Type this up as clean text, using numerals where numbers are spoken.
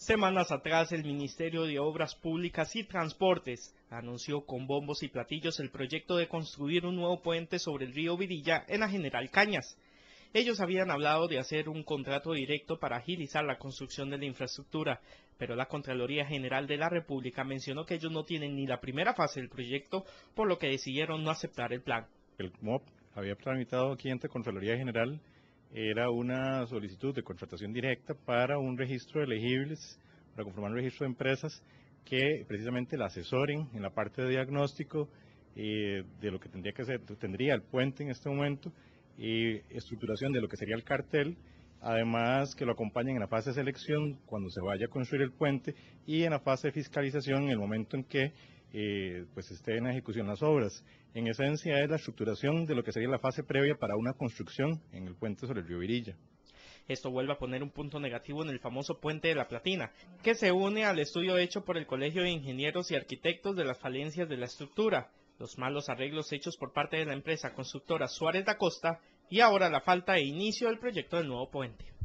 Semanas atrás, el Ministerio de Obras Públicas y Transportes anunció con bombos y platillos el proyecto de construir un nuevo puente sobre el río Virilla en la General Cañas. Ellos habían hablado de hacer un contrato directo para agilizar la construcción de la infraestructura, pero la Contraloría General de la República mencionó que ellos no tienen ni la primera fase del proyecto, por lo que decidieron no aceptar el plan. El MOP había tramitado aquí ante Contraloría General era una solicitud de contratación directa para un registro de elegibles, para conformar un registro de empresas que precisamente la asesoren en la parte de diagnóstico de lo que tendría el puente en este momento, y estructuración de lo que sería el cartel, además que lo acompañen en la fase de selección cuando se vaya a construir el puente y en la fase de fiscalización en el momento en que pues esté en ejecución las obras. En esencia es la estructuración de lo que sería la fase previa para una construcción en el puente sobre el río Virilla. Esto vuelve a poner un punto negativo en el famoso Puente de la Platina, que se une al estudio hecho por el Colegio de Ingenieros y Arquitectos de las falencias de la estructura, los malos arreglos hechos por parte de la empresa constructora Suárez da Costa y ahora la falta de inicio del proyecto del nuevo puente.